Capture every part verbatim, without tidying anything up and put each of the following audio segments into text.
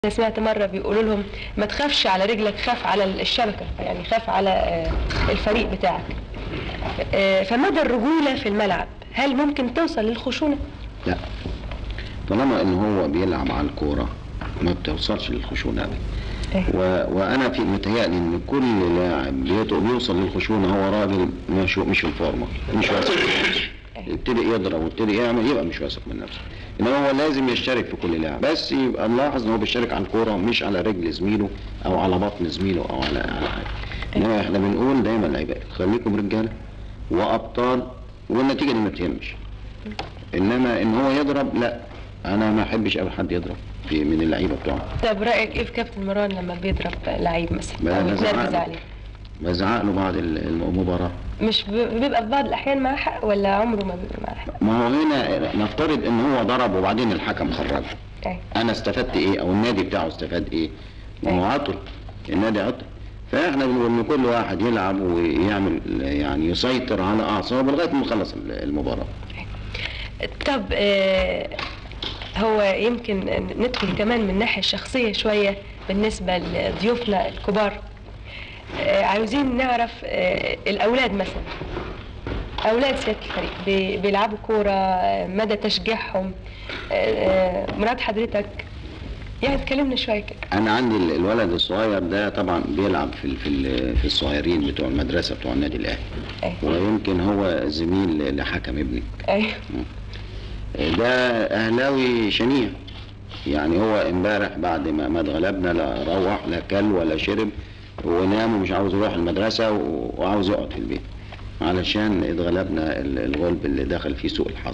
أنا سمعت مرة بيقولوا لهم ما تخافش على رجلك، خاف على الشبكة، يعني خاف على الفريق بتاعك. فمدى الرجولة في الملعب هل ممكن توصل للخشونة؟ لا، طالما ان هو بيلعب على الكورة ما بتوصلش للخشونة ابدا. و... وانا في متهيألي ان كل لاعب بيوصل للخشونة هو راجل مش مش في الفورمة، مش واثق من نفسه، يبتدي يضرب ويبتدي يعمل يبقى مش واثق من نفسه. انما هو لازم يشترك في كل لعب، بس يبقى نلاحظ ان هو بيشترك على الكوره مش على رجل زميله او على بطن زميله او على على حاجه. انما احنا بنقول دايما للعيبه خليكم رجاله وابطال والنتيجه دي ما تهمش. انما ان هو يضرب لا، انا ما احبش ابدا حد يضرب في من اللعيبه بتوعه. طب رايك ايه في كابتن مروان لما بيضرب لعيب مثلا او يتنرفز عليه؟ بزعق له بعد المباراه. مش بيبقى في بعض الاحيان معاه حق ولا عمره ما بيبقى معاه حق؟ ما هو هنا نفترض ان هو ضرب وبعدين الحكم خرجه. أي. انا استفدت ايه او النادي بتاعه استفاد ايه؟ ما هو عطل، النادي عطل. فاحنا بنقول ان كل واحد يلعب ويعمل يعني يسيطر على اعصابه لغايه ما يخلص المباراه. طب آه هو يمكن ندخل كمان من الناحيه الشخصيه شويه بالنسبه لضيوفنا الكبار. آه عاوزين نعرف آه الاولاد مثلا، اولاد سياده الفريق بي بيلعبوا كوره، مدى تشجيعهم، آه مراد حضرتك يعني تكلمنا شويه كده. انا عندي الولد الصغير ده طبعا بيلعب في في في الصغيرين بتوع المدرسه بتوع النادي الاهلي. أيه. ويمكن هو زميل لحكم ابني. ايوه. ده اهلاوي شنيع، يعني هو امبارح بعد ما ما اتغلبنا لا روح لا كل ولا شرب ونام ومش عاوز يروح المدرسه وعاوز يقعد في البيت علشان اتغلبنا الغلب اللي دخل فيه سوء الحظ.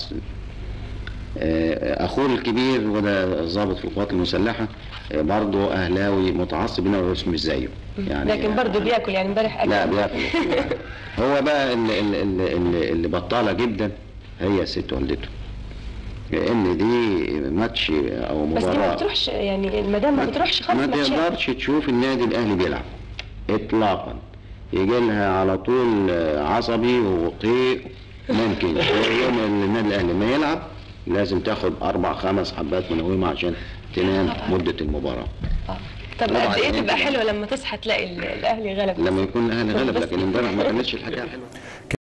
اخوه الكبير وده ضابط في القوات المسلحه برضه اهلاوي متعصب هنا بس مش زيه يعني، لكن برضه بياكل يعني امبارح اكل. لا بياكل. هو بقى اللي, اللي, اللي بطاله جدا هي ست والدته، لان دي ماتش او مباراه بس دي ما بتروحش يعني المدام ما بتروحش خالص. ما تقدرش تشوف النادي الاهلي بيلعب اطلاقا، يجي لها على طول عصبي وقيء. ممكن يوم النادي الاهلي ما يلعب لازم تاخد اربع خمس حبات منومه عشان تنام مده المباراه. اه طب قد ايه تبقى حلوه لما تصحى تلاقي الاهلي غلب؟ لما يكون الاهلي غلب، لكن امبارح ما كانتش الحكايه حلوه.